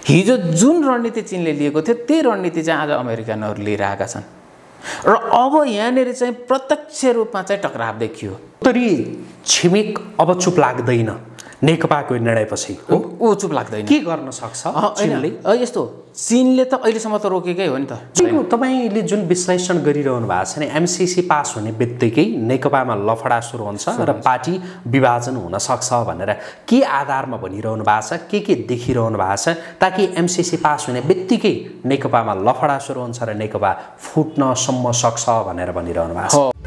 हिजो जुन रणनीति चीनले लिएको थियो त्यही रणनीति चाहिँ आज अमेरिकनहरु लिइरहेका छन् र अब यहाँनेरि चाहिँ प्रत्यक्ष रूपमा चाहिँ टकराव देखियो। उत्तरी छिमेक अब चुप लाग्दैन नेकपाको निर्णयपछि हो, ऊ चुप लाग्दैन। के गर्न सक्छ चीनले? यस्तो चीनले त अहिलेसम्म त रोकेकै हो नि त। तपाईले जुन विश्लेषण गरिरहनु भएको छ नि, एमसीसी पास हुने बित्तिकै नेकपामा लफडा सुरु हुन्छ र पार्टी विभाजन हुन सक्छ भनेर के आधारमा भनिरहनु भएको छ, के देखिरहनु भएको छ, ताकि एमसीसी पास हुने बित्तिकै नेकपामा लफडा सुरु हुन्छ र नेकपा फुट्न सम्म सक्छ भनेर भनिरहनु भएको छ।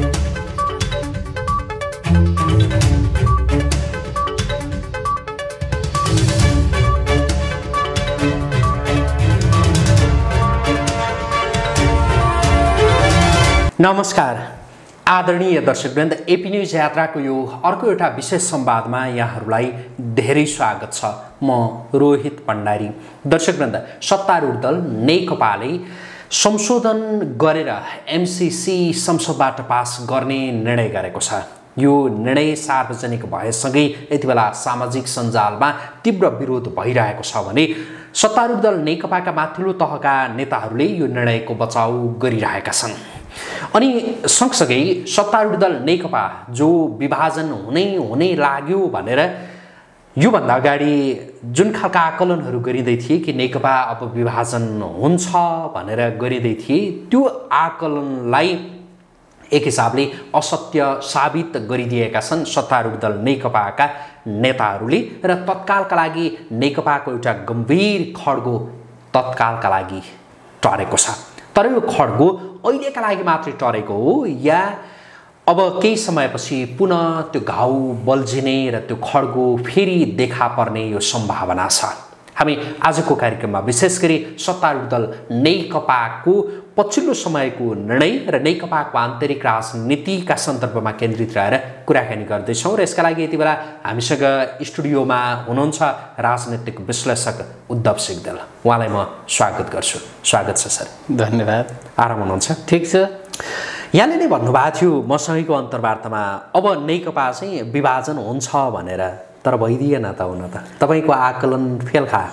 नमस्कार आदरणीय दर्शकवृन्द, एपी न्यूज यात्राको यो अर्को एउटा विशेष संवादमा यहाँहरूलाई धेरै स्वागत छ। म रोहित भण्डारी। दर्शकवृन्द, सत्तारूढ दल नेकपाले संशोधन गरेर एमसीसी संसदबाट पास गर्ने निर्णय गरेको छ। यो निर्णय सार्वजनिक भएसँगै यति बेला सामाजिक सञ्जालमा तीव्र विरोध भइरहेको छ भने सत्तारूढ दल नेकपाका माथिल्लो तहका नेताहरूले यो निर्णयको बचाउ गरिरहेका छन्। अनि सँगसँगै सत्तारूढ दल नेकपा जो विभाजन हुनै लाग्यो भनेर योभन्दा अगाडि जुन खालका आकलनहरू गरिँदै थिए कि नेकपा अब विभाजन हुन्छ भनेर गरिँदै थिए, त्यो आकलनलाई एक हिसाबले असत्य साबित गरिदिएका छन् सत्तारूढ दल नेकपाका नेताहरूले र तत्कालका लागि नेकपाको एउटा गम्भीर खड्गो तत्कालका लागि टरेको छ। तर यो खड्गो अहिलेका लागि मात्रै टरेको हो या अब केही समयपछि पुनः त्यो घाउ बल्झिने र त्यो खड्गो फेरि देखा पर्ने यो सम्भावना छ। हामी आजको कार्यक्रममा विशेष गरी सत्तारूढ दल नेकपाको पछिल्लो समयको निर्णय र नेकपाको आन्तरिक राजनीतिका सन्दर्भमा केन्द्रित रहेर कुराकानी गर्दैछौँ र यसका लागि यति बेला हामीसँग स्टुडियोमा हुनुहुन्छ राजनीतिक विश्लेषक उद्धव सिग्देल। उहाँलाई म स्वागत गर्छु। स्वागत छ सर। धन्यवाद। आराम हुनुहुन्छ? ठिक छ। यहाँले नै भन्नुभएको थियो मसँगैको अन्तर्वार्तामा अब नेकपा चाहिँ विभाजन हुन्छ भनेर, तर भइदिएन त। हुन त तपाईँको आकलन फेल खायो।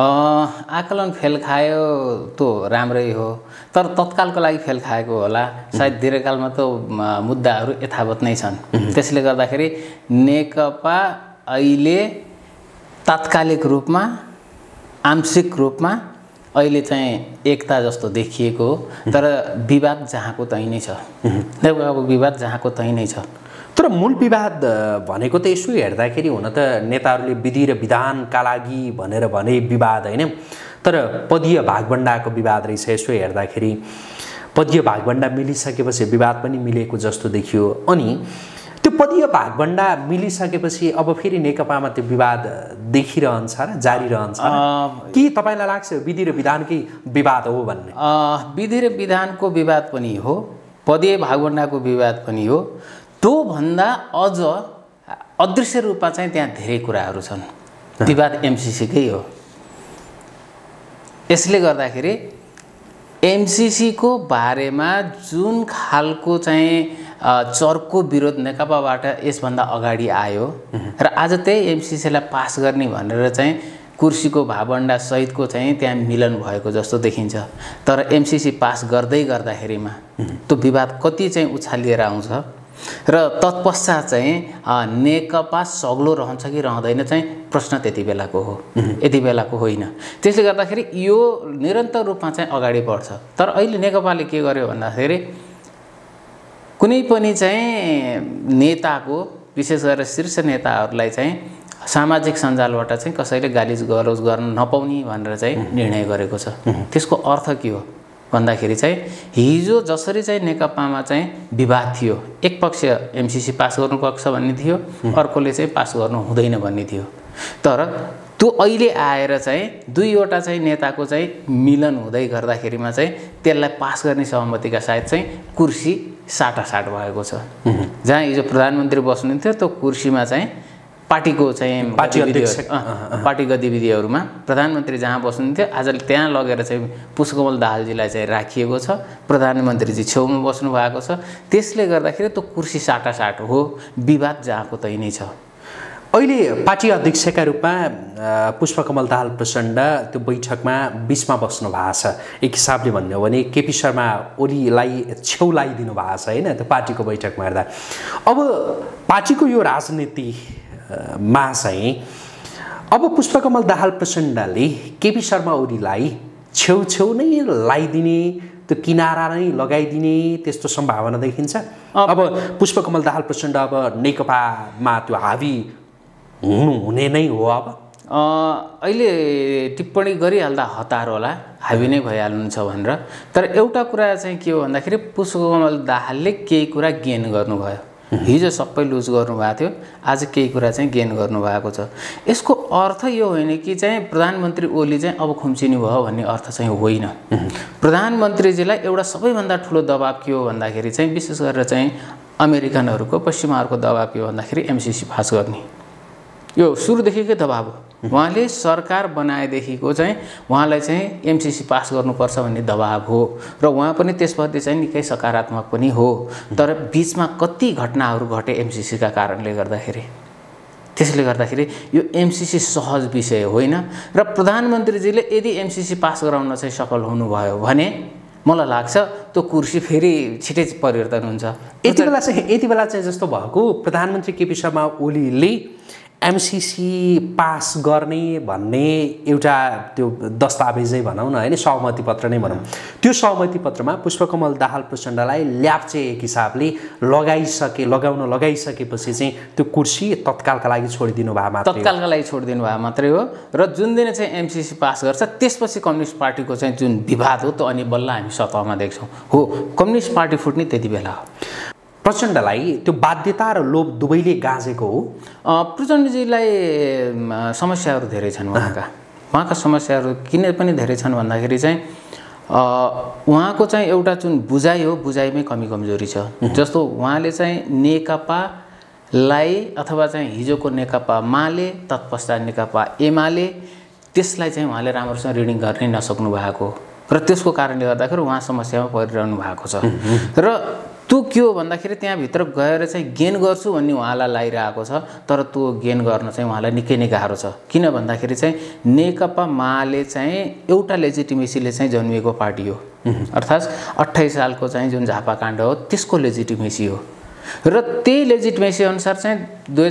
आकलन फेल खायो त राम्रै हो, तर तत्कालको लागि फेल खाएको होला। सायद दीर्घकालमा त मुद्दाहरू यथावत नै छन्। त्यसले गर्दाखेरि नेकपा अहिले तात्कालिक रूपमा आंशिक रूपमा अहिले चाहिँ एकता जस्तो देखिएको हो, तर विवाद जहाँको तहीँ नै छ। नेकपाको विवाद जहाँको तहीँ नै छ। तर मूल विवाद भनेको त यसो हेर्दाखेरि हुन त नेताहरूले विधि र विधानका लागि भनेर भने विवाद होइन, तर पदीय भागभण्डाको विवाद रहेछ। यसो हेर्दाखेरि पदीय भागभण्डा मिलिसकेपछि विवाद पनि मिलेको जस्तो देखियो। अनि त्यो पदीय भागभण्डा मिलिसकेपछि अब फेरि नेकपामा त्यो विवाद देखिरहन्छ र जारी रहन्छ कि तपाईँलाई लाग्छ विधि र विधानकै विवाद हो भन्ने? विधि र विधानको विवाद पनि हो, पदीय भागभण्डाको विवाद पनि हो। त्यो भन्दा अझ अदृश्य रूपमा चाहिँ त्यहाँ धेरै कुराहरू छन्। विवाद एमसीसीकै हो। यसले गर्दाखेरि एमसीसी को बारेमा जुन खालको चाहिँ चर्को विरोध नेकपाबाट यसभन्दा अगाडि आयो र आज त्यही एमसीसीलाई पास गर्ने भनेर चाहिँ कुर्सीको भागभण्डा सहितको चाहिँ त्यहाँ मिलन भएको जस्तो देखिन्छ। तर एमसीसी पास गर्दै गर्दाखेरिमा त्यो विवाद कति चाहिँ उछालिएर आउँछ र तत्पश्चात चाहिँ नेकपा सग्लो रहन्छ कि रहँदैन चाहिँ प्रश्न त्यति बेलाको हो, यति बेलाको होइन। त्यसले गर्दाखेरि यो निरन्तर रूपमा चाहिँ अगाडि बढ्छ। तर अहिले नेकपाले के गर्यो भन्दाखेरि कुनै पनि चाहिँ नेताको, विशेष गरेर शीर्ष नेताहरूलाई चाहिँ सामाजिक सञ्जालबाट चाहिँ कसैले गाली गलौज गर्न नपाउने भनेर चाहिँ निर्णय गरेको छ। त्यसको अर्थ के हो भन्दाखेरि चाहिँ हिजो जसरी चाहिँ नेकपामा चाहिँ विवाद थियो, एक पक्ष एमसीसी पास गर्नुपर्छ भन्ने थियो, अर्कोले चाहिँ पास गर्नु हुँदैन भन्ने थियो। तर त्यो अहिले आएर चाहिँ दुईवटा चाहिँ नेताको चाहिँ मिलन हुँदै गर्दाखेरिमा चाहिँ त्यसलाई पास गर्ने सहमतिका साथ चाहिँ कुर्सी साटासाट भएको छ। जहाँ हिजो प्रधानमन्त्री बस्नुहुन्थ्यो त्यो कुर्सीमा चाहिँ पार्टीको चाहिँ पार्टी गतिविधिहरूमा प्रधानमन्त्री जहाँ बस्नुहुन्थ्यो आज त्यहाँ लगेर चाहिँ पुष्पकमल दाहालजीलाई चाहिँ राखिएको छ। प्रधानमन्त्रीजी छेउमा बस्नु भएको छ। त्यसले गर्दाखेरि त्यो कुर्सी साटासाट हो, विवाद जहाँको तै नै छ। अहिले पार्टी अध्यक्षका रूपमा पुष्पकमल दाहाल प्रचण्ड त्यो बैठकमा बिचमा बस्नु भएको छ। एक हिसाबले भन्ने हो भने केपी शर्मा ओलीलाई छेउ लगाइदिनु भएको छ होइन त्यो पार्टीको बैठकमा हेर्दा। अब पार्टीको यो राजनीतिमा चाहिँ अब पुष्पकमल दाहाल प्रचण्डले केपी शर्मा ओलीलाई छेउछेउ नै लगाइदिने त्यो किनारा नै लगाइदिने त्यस्तो सम्भावना देखिन्छ। अब पुष्पकमल दाहाल प्रचण्ड अब नेकपामा त्यो हावी हुने नै हो। अब अहिले टिप्पणी गरिहाल्दा हतार होला, हावी नै भइहाल्नुहुन्छ भनेर। तर एउटा कुरा चाहिँ के हो भन्दाखेरि पुष्पकमल दाहालले केही कुरा गेन गर्नुभयो। हिजो सबै लुज गर्नुभएको थियो, आज केही कुरा चाहिँ गेन गर्नुभएको छ। यसको अर्थ यो होइन कि चाहिँ प्रधानमन्त्री ओली चाहिँ अब खुम्चिनु भयो भन्ने अर्थ चाहिँ होइन। प्रधानमन्त्रीजीलाई एउटा सबैभन्दा ठुलो दबाब के हो भन्दाखेरि चाहिँ विशेष गरेर चाहिँ अमेरिकनहरूको पश्चिमाहरूको दबाब के हो भन्दाखेरि एमसिसी पास गर्ने, यो सुरुदेखिकै दबाब हो। उहाँले सरकार बनाएदेखिको चाहिँ उहाँलाई चाहिँ एमसिसी पास गर्नुपर्छ भन्ने दबाब हो र उहाँ पनि त्यसमध्ये चाहिँ निकै सकारात्मक पनि हो। तर बिचमा कति घटनाहरू घटे एमसिसीका कारणले गर्दाखेरि, त्यसले गर्दाखेरि यो एमसिसी सहज विषय होइन। र प्रधानमन्त्रीजीले यदि एमसिसी पास गराउन चाहिँ सफल हुनुभयो भने मलाई लाग्छ त्यो कुर्सी फेरि छिटै परिवर्तन हुन्छ। यति बेला चाहिँ जस्तो भएको प्रधानमन्त्री केपी शर्मा ओलीले एमसिसी पास गर्ने भन्ने एउटा त्यो दस्तावेजै भनौँ न होइन, सहमति पत्र नै भनौँ। त्यो सहमति पत्रमा पुष्पकमल दाहाल प्रचण्डलाई ल्याप्चे एक हिसाबले लगाइसकेपछि चाहिँ त्यो कुर्सी तत्कालका लागि छोडिदिनु भयो मात्रै हो। र जुन दिन चाहिँ एमसिसी पास गर्छ त्यसपछि कम्युनिस्ट पार्टीको चाहिँ जुन विवाद हो त्यो अनि बल्ल हामी सतहमा देख्छौँ। हो, कम्युनिस्ट पार्टी फुट्ने त्यति बेला हो। प्रचण्डलाई त्यो बाध्यता र लोभ दुवैले गाँजेको हो। प्रचण्डजीलाई समस्याहरू धेरै छन्। उहाँका समस्याहरू किन पनि धेरै छन् भन्दाखेरि चाहिँ उहाँको चाहिँ एउटा जुन बुझाइ हो, बुझाइमै कमी कमजोरी छ। जस्तो उहाँले चाहिँ नेकपालाई अथवा चाहिँ हिजोको नेकपा माले तत्पश्चात नेकपा एमाले त्यसलाई चाहिँ उहाँले राम्रोसँग रिडिङ गर्नै नसक्नु भएको र त्यसको कारणले गर्दाखेरि उहाँ समस्यामा परिरहनु भएको छ। र त्यो के हो भन्दाखेरि त्यहाँभित्र गएर चाहिँ गेन गर्छु भन्ने उहाँलाई लागिरहेको छ। तर त्यो गेन गर्न चाहिँ उहाँलाई निकै नै गाह्रो छ। किन भन्दाखेरि चाहिँ नेकपा माले चाहिँ एउटा लेजिटिमेसीले चाहिँ जन्मिएको पार्टी हो, अर्थात् 28 सालको चाहिँ जुन झापाकाण्ड हो त्यसको लेजिटिमेसी हो। र त्यही लेजिटिमेसी अनुसार चाहिँ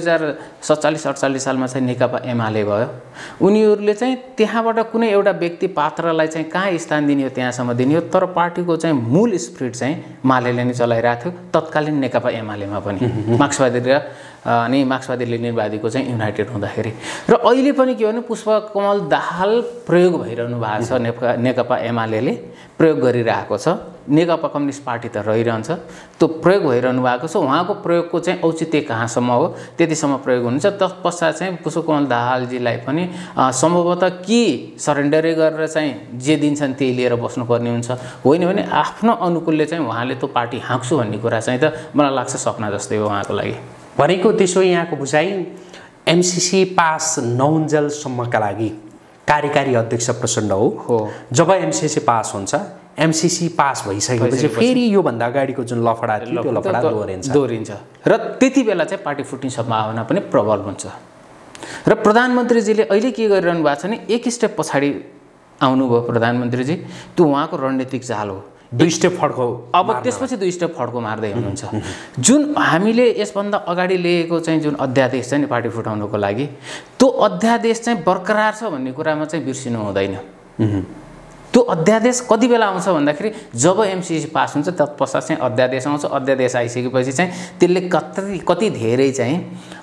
2047-48 सालमा चाहिँ नेकपा एमाले भयो। उनीहरूले चाहिँ त्यहाँबाट कुनै एउटा व्यक्ति पात्रलाई चाहिँ कहाँ स्थान दिने हो त्यहाँसम्म दिने हो। तर पार्टीको चाहिँ मूल स्पिरिट चाहिँ मालेले नै चलाइरहेको थियो, तत्कालीन नेकपा एमालेमा पनि मार्क्सवादी र अनि मार्क्सवादी लेनिनवादीको चाहिँ युनाइटेड हुँदाखेरि। र अहिले पनि के भने पुष्पकमल दाहाल प्रयोग भइरहनु भएको छ। नेकपा एमाले प्रयोग गरिरहेको छ, नेकपा कम्युनिस्ट पार्टी त रहिरहन्छ, त्यो प्रयोग भइरहनु भएको छ। उहाँको प्रयोगको चाहिँ औचित्य कहाँसम्म हो त्यतिसम्म प्रयोग हुन्छ। तत्पश्चात चाहिँ पुष्पकमल दाहालजीलाई पनि सम्भवतः कि सरेन्डरै गरेर चाहिँ जे दिन्छन् त्यही लिएर बस्नुपर्ने हुन्छ, होइन भने आफ्नो अनुकूलले चाहिँ उहाँले त्यो पार्टी हाँक्छु भन्ने कुरा चाहिँ त मलाई लाग्छ सपना जस्तै हो उहाँको लागि। भनेको त्यसो यहाँको बुझाइ एमसिसी पास नहुन्जेलसम्मका लागि कार्यकारी अध्यक्ष प्रचण्ड हो। जब एमसिसी पास हुन्छ, एमसिसी पास भइसकेपछि फेरि योभन्दा अगाडिको जुन लफडा थियो त्यो लफडा दोहोरिन्छ र त्यति बेला चाहिँ पार्टी फुट्ने सम्भावना पनि प्रबल हुन्छ। र प्रधानमन्त्रीजीले अहिले के गरिरहनु भएको छ भने एक स्टेप पछाडि आउनुभयो प्रधानमन्त्रीजी। त्यो उहाँको रणनीतिक चाल हो। 2 स्टेप फड्को, अब त्यसपछि 2 स्टेप फड्को मार्दै हुनुहुन्छ। जुन हामीले यसभन्दा अगाडि लिएको चाहिँ जुन अध्यादेश छ नि पार्टी फुटाउनको लागि, त्यो अध्यादेश चाहिँ बरकरार छ भन्ने कुरामा चाहिँ बिर्सिनु हुँदैन। त्यो अध्यादेश कति बेला आउँछ भन्दाखेरि जब एमसिसी पास हुन्छ तत्पश्चात चाहिँ अध्यादेश आउँछ। अध्यादेश आइसकेपछि चाहिँ त्यसले कति धेरै चाहिँ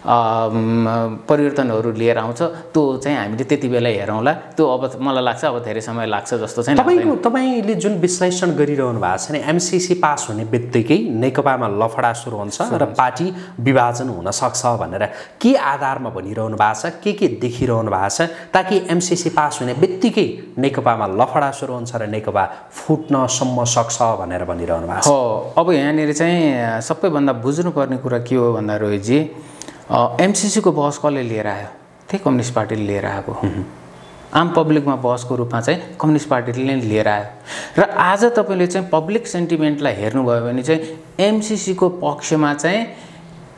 परिवर्तनहरू लिएर आउँछ, त्यो चाहिँ हामीले त्यति बेला हेरौँला। त्यो अब मलाई लाग्छ अब धेरै समय लाग्छ जस्तो चाहिँ। तपाईँले जुन विश्लेषण गरिरहनु भएको छ नि, एमसिसी पास हुने बित्तिकै नेकपामा लफडा सुरु हुन्छ र पार्टी विभाजन हुन सक्छ भनेर के आधारमा भनिरहनु भएको छ, के देखिरहनु भएको छ, ताकि एमसिसी पास हुने बित्तिकै नेकपामा लफडा सुरु हुन्छ र नेकपा फुट्नसम्म सक्छ भनेर भनिरहनु भएको छ। हो, अब यहाँनिर चाहिँ सबैभन्दा बुझ्नुपर्ने कुरा के हो भन्दा रोहितजी, एमसिसीको बहस कसले लिएर आयो? त्यही कम्युनिस्ट पार्टीले लिएर आएको। आम पब्लिकमा बहसको रूपमा चाहिँ कम्युनिस्ट पार्टीले नै लिएर आयो। र आज तपाईँले चाहिँ पब्लिक सेन्टिमेन्टलाई हेर्नुभयो भने चाहिँ एमसिसीको पक्षमा चाहिँ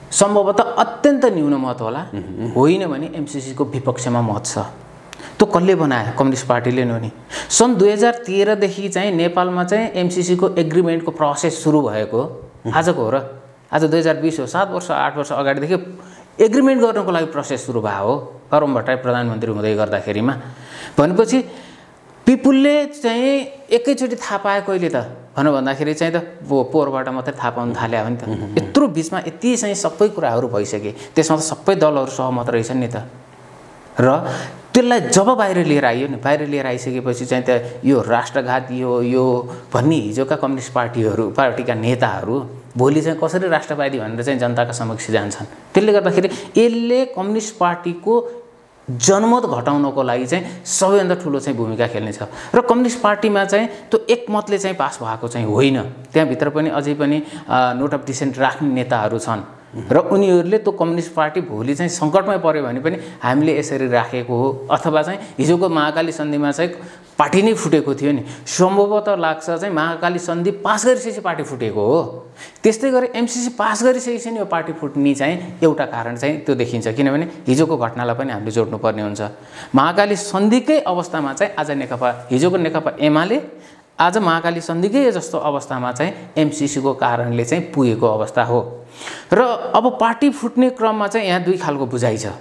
सम्भवतः अत्यन्त न्यून मत होला, होइन भने एमसिसीको विपक्षमा मत छ। त्यो कसले बनायो? कम्युनिस्ट पार्टीले नि। सन् 2013 देखि चाहिँ नेपालमा चाहिँ एमसिसीको एग्रिमेन्टको प्रोसेस सुरु भएको आजको हो र? आज 2020 हो, 7 वर्ष 8 वर्ष अगाडिदेखि एग्रिमेन्ट गर्नको लागि प्रोसेस सुरु भयो हो, करम भट्टराई प्रधानमन्त्री हुँदै गर्दाखेरिमा। भनेपछि पिपुलले चाहिँ एकैचोटि थाहा पायो कहिले त भन्दाखेरि चाहिँ त पोहोरबाट मात्रै थाहा पाउनु थाल्यो हो नि त। यत्रो बिचमा यति चाहिँ सबै कुराहरू भइसके, त्यसमा त सबै दलहरू सहमत रहेछन् नि त। र त्यसलाई जब बाहिर लिएर आइयो नि, बाहिर लिएर आइसकेपछि चाहिँ त यो राष्ट्रघाती हो यो भन्ने हिजोका कम्युनिस्ट पार्टीका नेताहरू भोलि चाहिँ कसरी राष्ट्रवादी भनेर चाहिँ जनताका समक्ष जान्छन्। त्यसले गर्दाखेरि यसले कम्युनिस्ट पार्टीको जनमत घटाउनको लागि चाहिँ सबैभन्दा ठुलो चाहिँ भूमिका खेल्नेछ। र कम्युनिस्ट पार्टीमा चाहिँ त्यो एकमतले चाहिँ पास भएको चाहिँ होइन, त्यहाँभित्र पनि अझै पनि नोट अफ डिसेन्ट राख्ने नेताहरू छन् र उनीहरूले त्यो कम्युनिस्ट पार्टी भोलि चाहिँ सङ्कटमै पर्यो भने पनि हामीले यसरी राखेको हो, अथवा चाहिँ हिजोको महाकाली सन्धिमा चाहिँ पार्टी नै फुटेको थियो नि। सम्भवतः लाग्छ चाहिँ महाकाली सन्धि पास गरिसकेपछि पार्टी फुटेको हो। त्यस्तै गरी एमसिसी पास गरिसकेपछि नि यो पार्टी फुट्ने चाहिँ एउटा कारण चाहिँ त्यो देखिन्छ, किनभने हिजोको घटनालाई पनि हामीले जोड्नुपर्ने हुन्छ। महाकाली सन्धिकै अवस्थामा चाहिँ आज नेकपा, हिजोको नेकपा एमाले आज महाकाली सन्धिकै जस्तो अवस्थामा चाहिँ एमसिसीको कारणले चाहिँ पुगेको अवस्था हो। र अब पार्टी फुट्ने क्रममा चाहिँ यहाँ दुई खालको बुझाइ छ।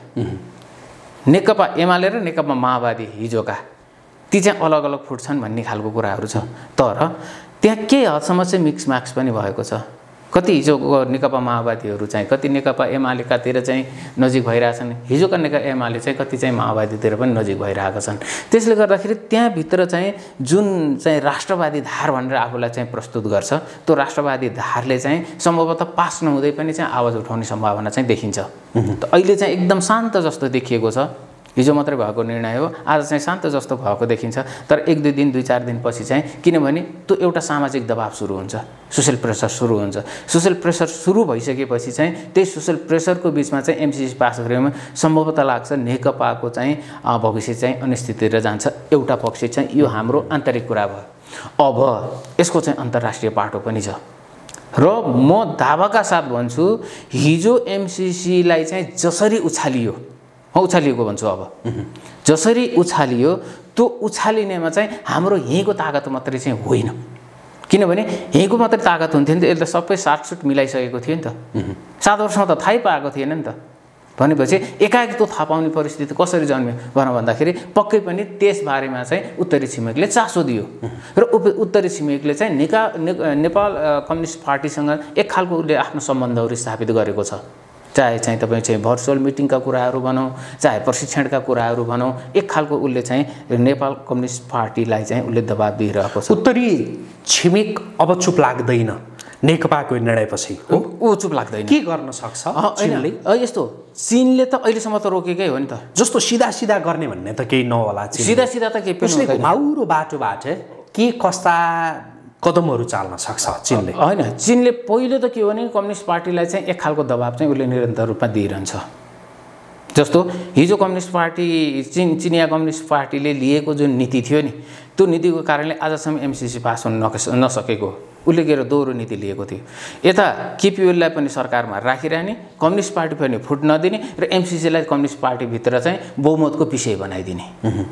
नेकपा एमाले र नेकपा माओवादी हिजोका ती चाहिँ अलग अलग फुट्छन् भन्ने खालको कुराहरू छ। तर त्यहाँ केही हदसम्म चाहिँ मिक्स म्याक्स पनि भएको छ। कति हिजोको नेकपा माओवादीहरू चाहिँ कति नेकपा एमालेकातिर चाहिँ नजिक भइरहेछन्, हिजोका नेकपा एमाले चाहिँ कति चाहिँ माओवादीतिर पनि नजिक भइरहेका छन्। त्यसले गर्दाखेरि त्यहाँभित्र चाहिँ जुन चाहिँ राष्ट्रवादी धार भनेर आफूलाई चाहिँ प्रस्तुत गर्छ, त्यो राष्ट्रवादी धारले चाहिँ सम्भवतः पास नहुँदै पनि चाहिँ आवाज उठाउने सम्भावना चाहिँ देखिन्छ। अहिले चाहिँ एकदम शान्त जस्तो देखिएको छ, हिजो मात्रै भएको निर्णय हो, आज चाहिँ शान्त जस्तो भएको देखिन्छ। तर 1-2 दिन 2-4 दिनपछि चाहिँ, किनभने त्यो एउटा सामाजिक दबाव सुरु हुन्छ, सोसल प्रेसर सुरु हुन्छ। सोसल प्रेसर सुरु भइसकेपछि चाहिँ त्यही सोसल प्रेसरको बिचमा चाहिँ एमसिसी पास गरेमा सम्भवतः लाग्छ नेकपाको चाहिँ भविष्य चाहिँ अनिश्चिततिर जान्छ। एउटा पक्ष चाहिँ यो हाम्रो आन्तरिक कुरा भयो। अब यसको चाहिँ अन्तर्राष्ट्रिय पाटो पनि छ र म दावाका साथ भन्छु हिजो एमसिसीलाई चाहिँ जसरी उछालिएको भन्छु, अब जसरी उछालियो त्यो उछालिनेमा चाहिँ हाम्रो यहीँको ताकत मात्रै चाहिँ होइन, किनभने यहीँको मात्रै ताकत हुन्थ्यो नि त, यसले सबै साटसुट मिलाइसकेको थियो नि त। 7 वर्षमा त थाहै पाएको थिएन नि त। भनेपछि एकाएक त्यो थाहा पाउने परिस्थिति कसरी जन्मियो भन्दाखेरि पक्कै पनि त्यसबारेमा चाहिँ उत्तरी छिमेकले चासो दियो र उत्तरी छिमेकले चाहिँ नेपाल कम्युनिस्ट पार्टीसँग एक खालको उसले आफ्नो सम्बन्धहरू स्थापित गरेको छ। चाहे चाहिँ तपाईँ चाहिँ भर्चुअल मिटिङका कुराहरू भनौँ, चाहे प्रशिक्षणका कुराहरू भनौँ, एक खालको उसले चाहिँ नेपाल कम्युनिस्ट पार्टीलाई चाहिँ उसले दबाब दिइरहेको छ। उत्तरी छिमेक अब चुप लाग्दैन नेकपाको निर्णयपछि, ऊ चुप लाग्दैन। के गर्न सक्छ चीनले? यस्तो चीनले त अहिलेसम्म त रोकेकै हो नि त। जस्तो सिधा गर्ने भन्ने त केही नहोला, सिधा त केही पनि हुँदैन। घुमाउरो बाटोबाट के कस्ता कदमहरू चाल्न सक्छ चीनले? होइन, चीनले पहिलो त के हो भने कम्युनिस्ट पार्टीलाई चाहिँ एक खालको दबाब चाहिँ उसले निरन्तर रूपमा दिइरहन्छ। जस्तो हिजो कम्युनिस्ट पार्टी चिनिया कम्युनिस्ट पार्टीले लिएको जुन नीति थियो नि, त्यो नीतिको कारणले आजसम्म एमसिसी पास हुन नसकेको, उसले गएर दोहोरो नीति लिएको थियो। यता केपी ओलीलाई पनि सरकारमा राखिरहने, कम्युनिस्ट पार्टी पनि फुट नदिने र एमसिसीलाई कम्युनिस्ट पार्टीभित्र चाहिँ बहुमतको विषय बनाइदिने।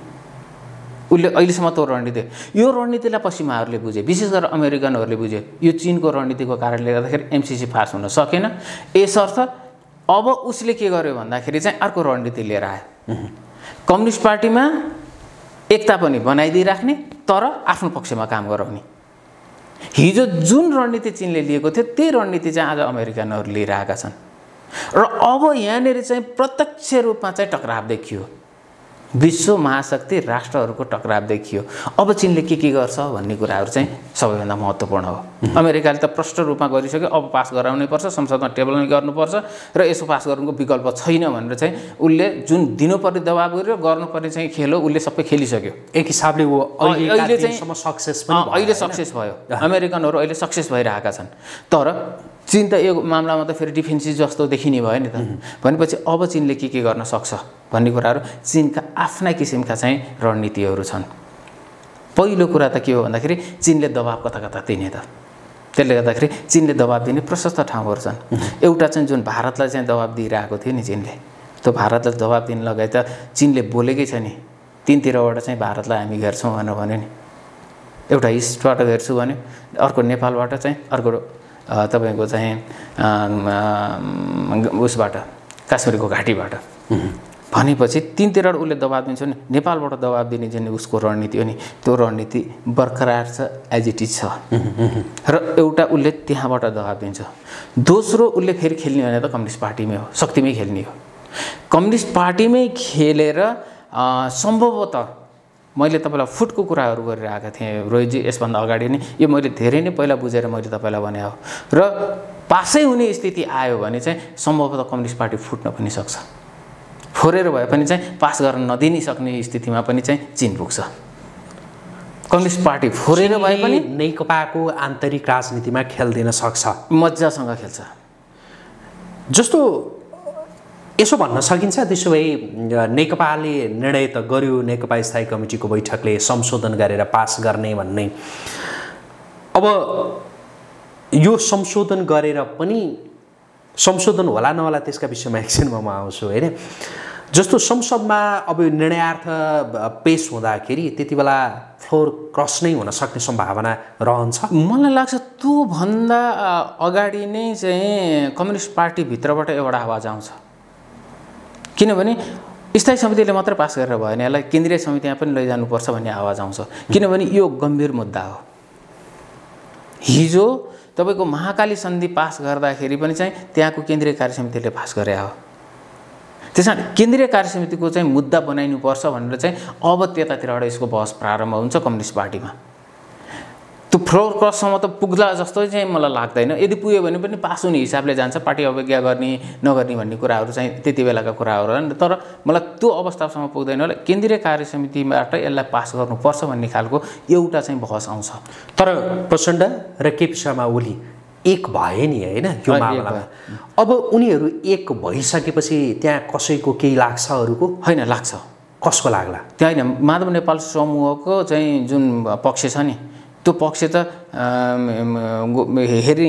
उसले अहिलेसम्म त्यो रणनीति, यो रणनीतिलाई पश्चिमाहरूले बुझे, विशेष गरेर अमेरिकनहरूले बुझे। यो चीनको रणनीतिको कारणले गर्दाखेरि एमसिसी पास हुन सकेन। यसर्थ अब उसले के गर्यो भन्दाखेरि चाहिँ अर्को रणनीति लिएर आयो। कम्युनिस्ट पार्टीमा एकता पनि बनाइदिइराख्ने तर आफ्नो पक्षमा काम गराउने। हिजो जुन रणनीति चीनले लिएको थियो त्यही रणनीति चाहिँ आज अमेरिकनहरू लिइरहेका छन् र अब यहाँनिर चाहिँ प्रत्यक्ष रूपमा चाहिँ टकराव देखियो, विश्व महाशक्ति राष्ट्रहरूको टकराव देखियो। अब चीनले के गर्छ भन्ने कुराहरू चाहिँ सबैभन्दा महत्त्वपूर्ण हो। अमेरिकाले त प्रष्ट रूपमा गरिसक्यो, अब पास गराउनै पर्छ, संसदमा टेबलमै गर्नुपर्छ र यसो पास गर्नुको विकल्प छैन भनेर चाहिँ उसले जुन दिनुपर्ने दबाब गर्यो, गर्नुपर्ने चाहिँ खेल हो, उसले सबै खेलिसक्यो। एक हिसाबले वो अहिले चाहिँ सक्सेस पनि अहिले सक्सेस भयो। अमेरिकनहरू अहिले सक्सेस भइरहेका छन्। तर चीन त यो मामलामा त फेरि डिफेन्सिभ जस्तो देखिने भयो नि त। भनेपछि अब चीनले के गर्न सक्छ भन्ने कुराहरू चीनका आफ्ना किसिमका चाहिँ रणनीतिहरू छन्। पहिलो कुरा त के हो भन्दाखेरि चीनले दबाब कता दिने त, त्यसले गर्दाखेरि चीनले दबाब दिने प्रशस्त ठाउँहरू छन्। एउटा चाहिँ जुन भारतलाई चाहिँ दबाब दिइरहेको थियो नि चीनले, त्यो भारतलाई दबाब दिन लगाए त चीनले बोलेकै छ नि, तीनतिरबाट चाहिँ भारतलाई हामी घेर्छौँ भनेर भन्यो नि। एउटा इस्टबाट घेर्छु भन्यो, अर्को नेपालबाट चाहिँ, अर्को तपाईँको चाहिँ उसबाट काश्मीरको घाटीबाट भनेपछि तीनतिरबाट उसले दबाब दिन्छ नि। नेपालबाट दबाब दिने जुन उसको रणनीति हो नि, त्यो रणनीति बरकरार छ, एज इट इज छ। र एउटा उसले त्यहाँबाट दबाब दिन्छ। दोस्रो उसले फेरि खेल्ने भने त कम्युनिस्ट पार्टीमै हो, शक्तिमै खेल्ने हो। कम्युनिस्ट पार्टीमै खेलेर सम्भवतः मैले तपाईँलाई फुटको कुराहरू गरिरहेको थिएँ रोहितजी यसभन्दा अगाडि नै, यो मैले धेरै नै पहिला बुझेर मैले तपाईँलाई भने हो। र पासै हुने स्थिति आयो भने चाहिँ सम्भवतः कम्युनिस्ट पार्टी फुट्न पनि सक्छ। फोरेर भए पनि चाहिँ पास गर्न नदिनै सक्ने स्थितिमा पनि चाहिँ चीन पुग्छ। कम्युनिस्ट पार्टी फोरेर भए पनि नेकपाको आन्तरिक राजनीतिमा खेल्दिन सक्छ, मजासँग खेल्छ। जस्तो यसो भन्न सकिन्छ त्यसो भए नेकपाले निर्णय त गर्यो, नेकपा स्थायी कमिटीको बैठकले संशोधन गरेर पास गर्ने भन्ने। अब यो संशोधन गरेर पनि संशोधन होला नहोला त्यसका विषयमा एकछिनमा म आउँछु होइन। जस्तो संसदमा अब यो निर्णयार्थ पेश हुँदाखेरि त्यति बेला फ्लोर क्रस नै हुन सक्ने सम्भावना रहन्छ। मलाई लाग्छ त्योभन्दा अगाडि नै चाहिँ कम्युनिस्ट पार्टीभित्रबाट एउटा आवाज आउँछ, किनभने स्थायी समितिले मात्र पास गरेर भएन, यसलाई केन्द्रीय समितिमा पनि लैजानुपर्छ भन्ने आवाज आउँछ। किनभने यो गम्भीर मुद्दा हो। हिजो तपाईँको महाकाली सन्धि पास गर्दाखेरि पनि चाहिँ त्यहाँको केन्द्रीय कार्य समितिले पास गरे हो। त्यसमा केन्द्रीय कार्य समितिको चाहिँ मुद्दा बनाइनुपर्छ भनेर चाहिँ अब त्यतातिरबाट यसको बहस प्रारम्भ हुन्छ कम्युनिस्ट पार्टीमा। त्यो फ्लोर क्रससम्म त पुग्ला जस्तो चाहिँ मलाई लाग्दैन। यदि पुग्यो भने पनि पास हुने हिसाबले जान्छ, पार्टी अवज्ञा गर्ने नगर्ने भन्ने कुराहरू चाहिँ त्यति बेलाका कुराहरू हो। तर मलाई त्यो अवस्थासम्म पुग्दैन होला, केन्द्रीय कार्य समितिबाट यसलाई पास गर्नुपर्छ भन्ने खालको एउटा चाहिँ बहस आउँछ। तर प्रचण्ड र केपी शर्मा ओली एक भए नि होइन यो मामलामा। अब उनीहरू एक भइसकेपछि त्यहाँ कसैको केही लाग्छ, अरूको होइन लाग्छ। कसको लाग्ला? त्यो होइन, माधव नेपाल समूहको चाहिँ जुन पक्ष छ नि त्यो पक्ष त हेर्ने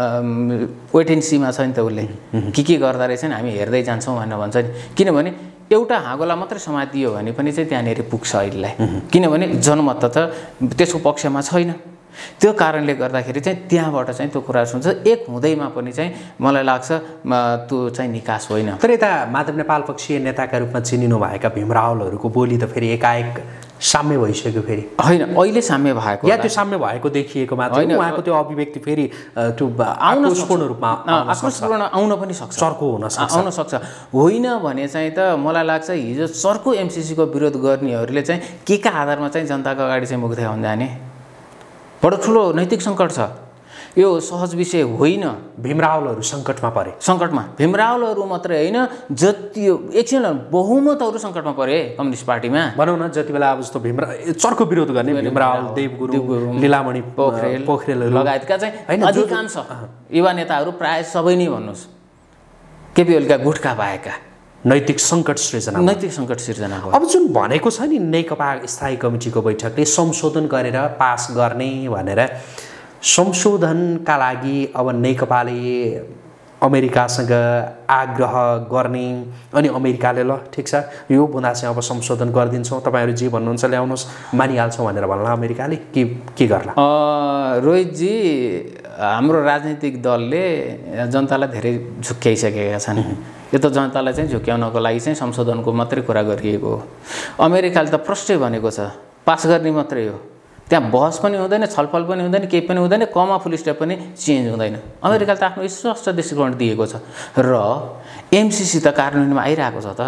वेट एन्ड सीमा छ नि त। उसले के गर्दा रहेछन् हामी हेर्दै जान्छौँ भनेर भन्छ नि। किनभने एउटा हाँगोला मात्रै समातियो भने पनि चाहिँ त्यहाँनिर पुग्छ अहिलेलाई, किनभने जनमत त त्यसको पक्षमा छैन। त्यो कारणले गर्दाखेरि चाहिँ त्यहाँबाट चाहिँ त्यो कुरा सुन्छ। एक हुँदैमा पनि चाहिँ मलाई लाग्छ त्यो चाहिँ निकास होइन। तर यता माधव नेपाल पक्षीय नेताका रूपमा चिनिनु भएका भीम रावलहरूको बोली त फेरि एकाएक साम्य भइसक्यो। फेरि होइन, अहिले साम्य भएको या त्यो साम्य भएको देखिएको मात्र होइन, उहाँको त्यो अभिव्यक्ति फेरि त्यो आक्रोशपूर्ण रूपमा आक्रोशपूर्ण आउन पनि सक्छ, चर्को आउन सक्छ। होइन भने चाहिँ त मलाई लाग्छ हिजो चर्को एमसिसीको विरोध गर्नेहरूले चाहिँ के का आधारमा चाहिँ जनताको अगाडि चाहिँ मुख देखाउन जाने? बडो ठुलो नैतिक सङ्कट छ, यो सहज विषय होइन। भीम रावलहरू सङ्कटमा परे। सङ्कटमा भीम रावलहरू मात्रै होइन, जति एकछिन बहुमतहरू सङ्कटमा परे कम्युनिस्ट पार्टीमा। भनौँ न जति बेला अब जस्तो भीम चर्को विरोध गर्ने भीम रावल, देवगुरु, लीलामणि पोखरेल लगायतका चाहिँ अधिकांश युवा नेताहरू प्रायः सबै नै भन्नुहोस् केपी ओलीका गुटका बाहेकका नैतिक सङ्कट सृजना हो। अब जुन भनेको छ नि नेकपा स्थायी कमिटीको बैठकले संशोधन गरेर पास गर्ने भनेर, संशोधनका लागि अब नेकपाले अमेरिकासँग आग्रह गर्ने अनि अमेरिकाले ल ठिक छ यो बुँदा चाहिँ अब संशोधन गरिदिन्छौँ, तपाईँहरू जे भन्नुहुन्छ ल्याउनुहोस् मानिहाल्छौँ भनेर भन्ला अमेरिकाले के गर्ला? रोहितजी, हाम्रो राजनीतिक दलले जनतालाई धेरै झुक्क्याइसकेका छन्। यो त जनतालाई चाहिँ झुक्क्याउनको लागि चाहिँ संशोधनको मात्रै कुरा गरिएको हो। अमेरिकाले त प्रष्टै भनेको छ पास गर्ने मात्रै हो, त्यहाँ बहस पनि हुँदैन, छलफल पनि हुँदैन, केही पनि हुँदैन, कमा फुल स्टप पनि चेन्ज हुँदैन। अमेरिकाले त आफ्नो स्पष्ट दृष्टिकोण दिएको छ र एमसिसी त कार्यान्वयनमा आइरहेको छ त।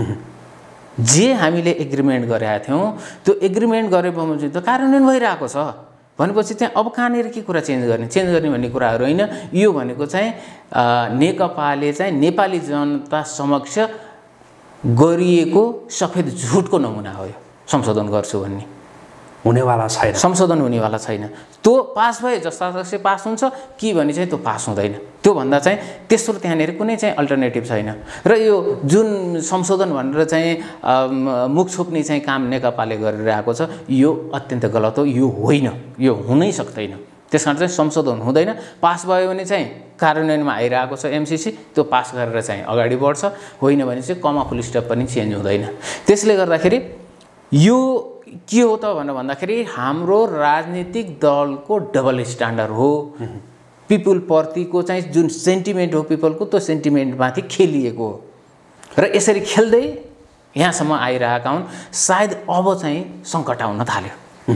जे हामीले एग्रिमेन्ट गरेका थियौँ त्यो एग्रिमेन्ट गरे बमोजिम त कार्यान्वयन भइरहेको छ भनेपछि त्यहाँ अब कहाँनिर के कुरा चेन्ज गर्ने भन्ने कुराहरू होइन। यो भनेको चाहिँ नेकपाले चाहिँ नेपाली जनता समक्ष गरिएको सफेद झुटको नमुना हो। यो संशोधन गर्छु भन्ने हुनेवाला छैन, संशोधन हुनेवाला छैन। त्यो पास भए जस्ता जस्तै पास हुन्छ कि भने चाहिँ त्यो पास हुँदैन। त्योभन्दा चाहिँ तेस्रो त्यहाँनिर कुनै चाहिँ अल्टरनेटिभ छैन। र यो जुन संशोधन भनेर चाहिँ मुख छोप्ने चाहिँ काम नेकपाले गरिरहेको छ यो अत्यन्त गलत हो। यो होइन, यो हुनै सक्दैन। त्यस कारण चाहिँ संशोधन हुँदैन। पास भयो भने चाहिँ कार्यान्वयनमा आइरहेको छ एमसिसी, त्यो पास गरेर चाहिँ अगाडि बढ्छ, होइन भने चाहिँ कमा फुल स्टप पनि चेन्ज हुँदैन। त्यसले गर्दाखेरि यो के हो त भनेर भन्दाखेरि हाम्रो राजनीतिक दलको डबल स्ट्यान्डर्ड हो। पिपुल प्रतिको चाहिँ जुन सेन्टिमेन्ट हो पिपलको, त्यो सेन्टिमेन्टमाथि खेलिएको हो र यसरी खेल्दै यहाँसम्म आइरहेका हुन्। सायद अब चाहिँ सङ्कट आउन थाल्यो।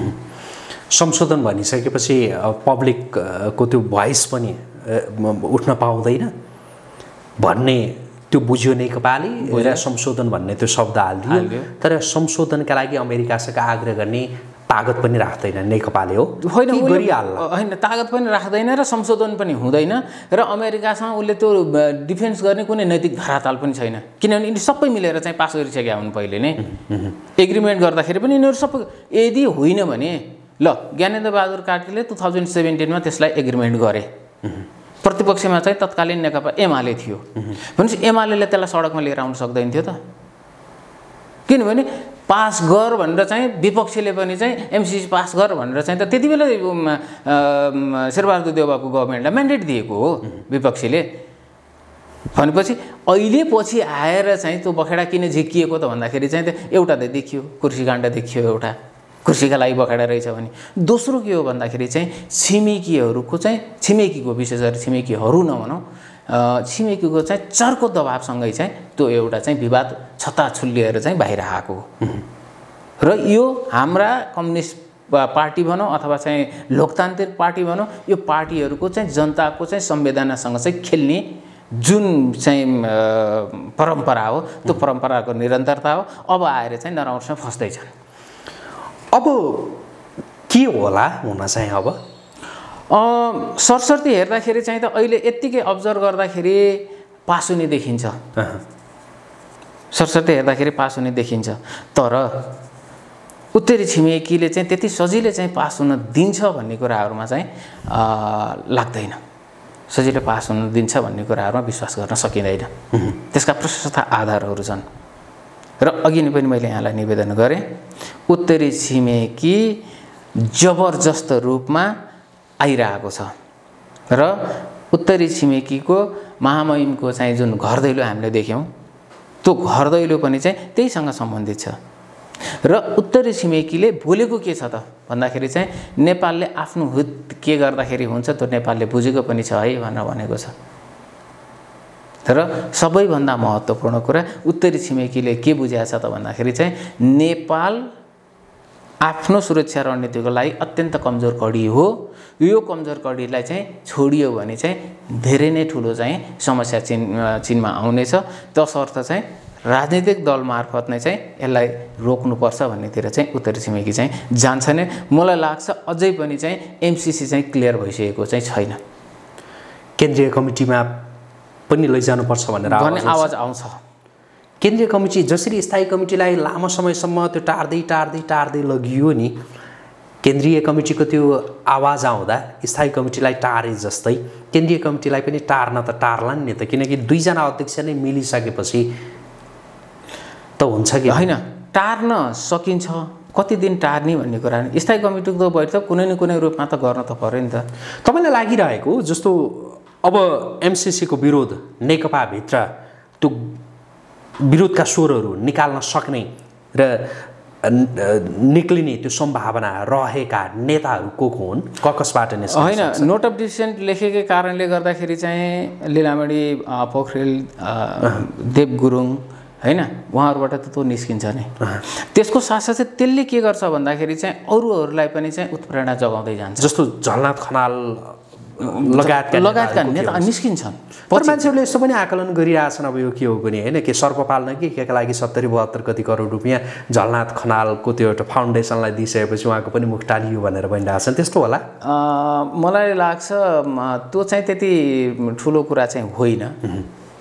संशोधन भनिसकेपछि पब्लिकको त्यो भोइस पनि उठ्न पाउँदैन भन्ने त्यो बुझ्यो नेकपाले र संशोधन भन्ने त्यो शब्द हालिदियो। तर संशोधनका लागि अमेरिकासँग आग्रह गर्ने तागत पनि राख्दैन नेकपाले हो, होइन गरिहाल्ला, होइन तागत पनि राख्दैन र संशोधन पनि हुँदैन र अमेरिकासँग उसले त्यो डिफेन्स गर्ने कुनै नैतिक धरातल पनि छैन। किनभने यिनी सबै मिलेर चाहिँ पास गरिसकेका हुन्। पहिले नै एग्रिमेन्ट गर्दाखेरि पनि यिनीहरू सबै यदि होइन भने ल ज्ञानेन्द्र बहादुर कार्कीले 2017 त्यसलाई एग्रिमेन्ट गरे। प्रतिपक्षमा चाहिँ तत्कालीन नेकपा एमाले थियो। भनेपछि एमाले त्यसलाई सडकमा लिएर आउन सक्दैन थियो त, किनभने पास गर भनेर चाहिँ विपक्षीले पनि चाहिँ एमसिसी पास गर भनेर चाहिँ त त्यति बेला शेरबहादुर देउवाको गभर्मेन्टलाई म्यान्डेट दिएको हो विपक्षीले। भनेपछि अहिले पछि आएर चाहिँ त्यो बखेडा किन झिकिएको त भन्दाखेरि चाहिँ त एउटा त देखियो कुर्सीकाण्ड देखियो, एउटा कुर्सीका लागि बखेडा रहेछ भने। दोस्रो के हो भन्दाखेरि चाहिँ छिमेकीहरूको चाहिँ छिमेकीको विशेष गरी छिमेकीहरू नभनौँ, छिमेकीको चाहिँ चर्को दबावसँगै चाहिँ त्यो एउटा चाहिँ विवाद छताछुल्लिएर चाहिँ बाहिर आएको हो। र यो हाम्रा कम्युनिस्ट पार्टी भनौँ अथवा चाहिँ लोकतान्त्रिक पार्टी भनौँ, यो पार्टीहरूको चाहिँ जनताको चाहिँ संवेदनासँग चाहिँ खेल्ने जुन चाहिँ परम्परा हो, त्यो परम्पराको निरन्तरता हो। अब आएर चाहिँ नराम्रोसँग फस्दैछन्। अब के होला हुन चाहिँ अब सरसर्ती हेर्दाखेरि चाहिँ त अहिले यत्तिकै अब्जर्भ गर्दाखेरि पास हुने देखिन्छ। सरसर्ती हेर्दाखेरि पास हुने देखिन्छ, तर उत्तरी छिमेकीले चाहिँ त्यति सजिलै चाहिँ पास हुन दिन्छ भन्ने कुराहरूमा चाहिँ लाग्दैन। सजिलै पास हुन दिन्छ भन्ने कुराहरूमा विश्वास गर्न सकिँदैन। त्यसका प्रशस्त आधारहरू छन्। र अघि नै पनि मैले यहाँलाई निवेदन गरेँ, उत्तरी छिमेकी जबरजस्त रूपमा आइरहेको छ र उत्तरी छिमेकीको महामहिमको चाहिँ जुन घर दैलो हामीले देख्यौँ, त्यो घर दैलो पनि चाहिँ त्यहीसँग सम्बन्धित छ। र उत्तरी छिमेकीले बोलेको के छ त भन्दाखेरि चाहिँ नेपालले आफ्नो हित के गर्दाखेरि हुन्छ त्यो नेपालले बुझेको पनि छ है भनेर भनेको छ। र सबैभन्दा महत्त्वपूर्ण कुरा उत्तरी छिमेकीले के बुझेको छ त भन्दाखेरि चाहिँ नेपाल आफ्नो सुरक्षा रणनीतिको लागि अत्यन्त कमजोर कडी हो। यो कमजोर कडीलाई चाहिँ छोडियो भने चाहिँ धेरै नै ठुलो चाहिँ समस्या चिनमा आउनेछ। तसर्थ चाहिँ राजनीतिक दल मार्फत नै चाहिँ यसलाई रोक्नुपर्छ भन्नेतिर चाहिँ उत्तरी छिमेकी चाहिँ जान्छ नै। मलाई लाग्छ अझै पनि चाहिँ एमसिसी चाहिँ क्लियर भइसकेको चाहिँ छैन। केन्द्रीय कमिटीमा पनि लैजानुपर्छ भनेर आवाज आउँछ। केन्द्रीय कमिटी जसरी स्थायी कमिटीलाई लामो समयसम्म त्यो टार्दै लगियो नि, केन्द्रीय कमिटीको त्यो आवाज आउँदा स्थायी कमिटीलाई टारे जस्तै केन्द्रीय कमिटीलाई पनि टार्न त टार्लान् नि त, किनकि दुईजना अध्यक्ष नै मिलिसकेपछि त हुन्छ कि होइन। टार्न सकिन्छ, कति दिन टार्ने भन्ने कुरा स्थायी कमिटीको बैठक कुनै न कुनै रूपमा त गर्न त पर्यो नि त। तपाईँलाई लागिरहेको जस्तो अब एमसिसीको विरोध नेकपाभित्र त्यो विरोधका स्वरहरू निकाल्न सक्ने र निक्लिने त्यो सम्भावना रहेका नेताहरू को हुन्, कसबाट निस्कन्छ? होइन, नोट अफ डिसेन्ट लेखेकै कारणले गर्दाखेरि चाहिँ लीलामणि पोखरेल, देव गुरुङ हैन, उहाँहरूबाट त त्यो निस्किन्छ नै। त्यसको साथसाथै त्यसले के गर्छ भन्दाखेरि चाहिँ अरूहरूलाई पनि चाहिँ उत्प्रेरणा जगाउँदै जान्छ। जस्तो झलनाथ खनाल लगायतका नेता निस्किन्छन्। तर मान्छेहरूले यस्तो पनि आकलन गरिरहेछन्, अब यो के हो भने होइन कि सर्प पाल्न कि केका लागि 70-72 कति करोड रुपियाँ झलनाथ खनालको त्यो एउटा फाउन्डेसनलाई दिइसकेपछि उहाँको पनि मुख टालियो भनेर भनिरहेछन्। त्यस्तो होला? मलाई लाग्छ त्यो चाहिँ त्यति ठुलो कुरा चाहिँ होइन।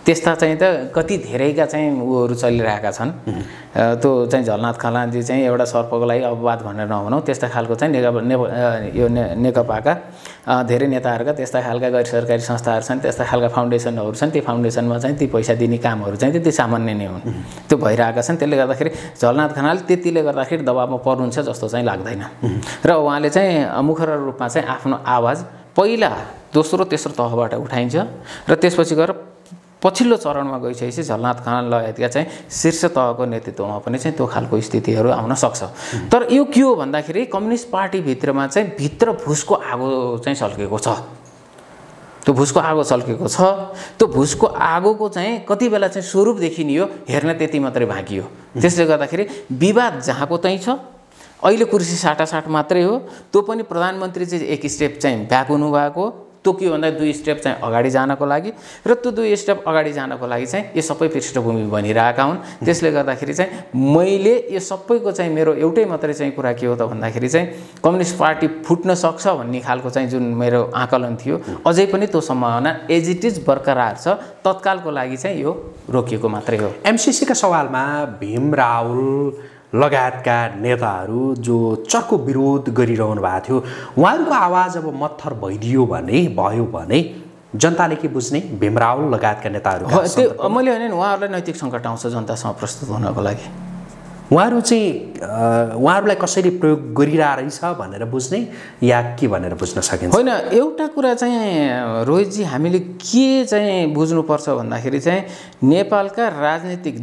त्यस्ता चाहिँ त कति धेरैका चाहिँ उहरू चलिरहेका छन्। त्यो चाहिँ झलनाथ खनालजी चाहिँ एउटा सर्पको लागि अपवाद भनेर नभनौँ, त्यस्ता खालको चाहिँ नेकपाका धेरै नेताहरूका त्यस्ता खालका गैर सरकारी संस्थाहरू छन्, त्यस्ता खालका फाउन्डेसनहरू छन्। ती फाउन्डेसनमा चाहिँ ती पैसा दिने कामहरू चाहिँ त्यति सामान्य नै हुन्, त्यो भइरहेका छन्। त्यसले गर्दाखेरि झलनाथ खनाल त्यतिले गर्दाखेरि दबावमा पर्नुहुन्छ जस्तो चाहिँ लाग्दैन। र उहाँले चाहिँ मुखर रूपमा चाहिँ आफ्नो आवाज पहिला दोस्रो तेस्रो तहबाट उठाइन्छ र त्यसपछि गएर पछिल्लो चरणमा गइसकेपछि झलनाथ खनाल लगायतका चाहिँ शीर्ष तहको नेतृत्वमा पनि चाहिँ त्यो खालको स्थितिहरू आउन सक्छ। तर यो के हो भन्दाखेरि कम्युनिस्ट पार्टीभित्रमा चाहिँ भित्र भुसको आगो चाहिँ सल्केको छ। त्यो भुसको आगो सल्केको छ। त्यो भुसको आगोको चाहिँ कति बेला चाहिँ स्वरूप देखिने हो हेर्न त्यति मात्रै बाँकी हो। त्यसले गर्दाखेरि विवाद जहाँको त्यहीँ छ। अहिले कुर्सी साटासाट मात्रै हो। त्यो पनि प्रधानमन्त्री चाहिँ एक स्टेप चाहिँ ब्याक हुनुभएको, त्यो के भन्दा 2 स्टेप चाहिँ अगाडि जानको लागि र त्यो 2 स्टेप अगाडि जानको लागि चाहिँ यो सबै पृष्ठभूमि बनिरहेका हुन्। त्यसले गर्दाखेरि चाहिँ मैले यो सबैको चाहिँ मेरो एउटै मात्रै चाहिँ कुरा के हो त भन्दाखेरि चाहिँ कम्युनिस्ट पार्टी फुट्न सक्छ भन्ने खालको चाहिँ जुन मेरो आकलन थियो अझै पनि त्यो सम्भावना एज इट इज बरकरार छ। तत्कालको लागि चाहिँ यो रोकिएको मात्रै हो। एमसिसीका सवालमा भीम रावल लगायतका नेताहरू जो चर्को विरोध गरिरहनु भएको थियो, उहाँहरूको आवाज अब मत्थर भयो भने जनताले के बुझ्ने? भीम रावल लगायतका नेताहरू त्यो मैले भने उहाँहरूलाई नैतिक सङ्कट आउँछ जनतासँग प्रस्तुत हुनको लागि। उहाँहरूलाई कसरी प्रयोग गरिरहेको रहेछ भनेर बुझ्ने या के भनेर बुझ्न सकिन्छ? होइन, एउटा कुरा चाहिँ रोहितजी हामीले के चाहिँ बुझ्नुपर्छ भन्दाखेरि चाहिँ नेपालका राजनीतिक